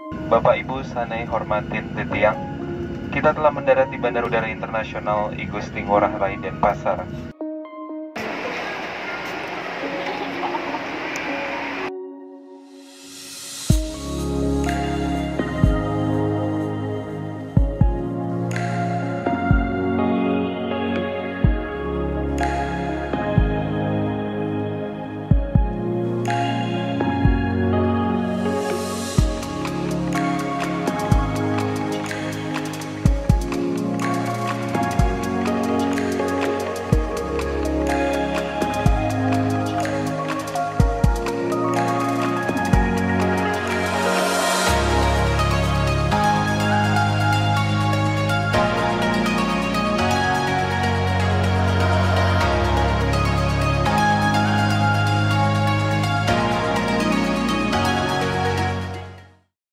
Bapak Ibu Sanai hormatin titiang, kita telah mendarat di Bandara Udara Internasional I Gusti Ngurah Rai Denpasar.